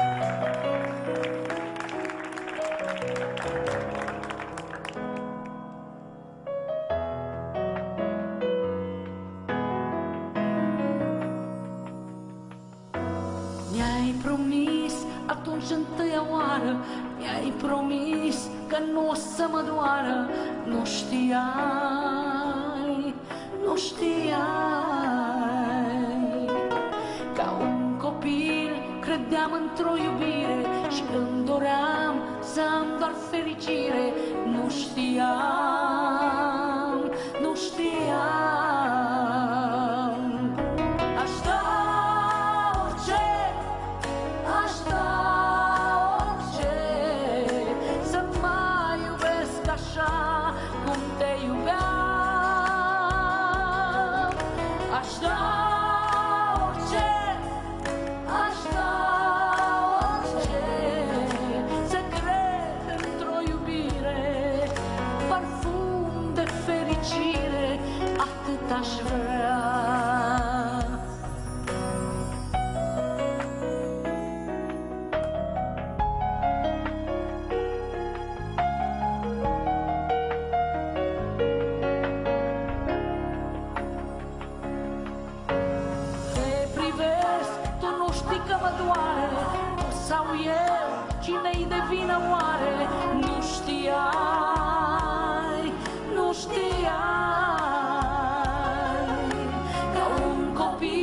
Mi-ai promis atunci întâia oară, mi-ai promis că nu o să mă doară. Nu știai, nu știai. Ca un copil credeam într-o iubire și îmi doream să am doar fericire. Nu știam, nu știam. Aș vrea. Te privesc, tu nu știi că mă doare, sau eu, cine-i de vină oare? Nu știai, nu știai.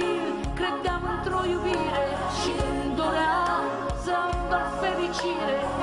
Credeam într-o iubire și îmi doream să am doar fericire.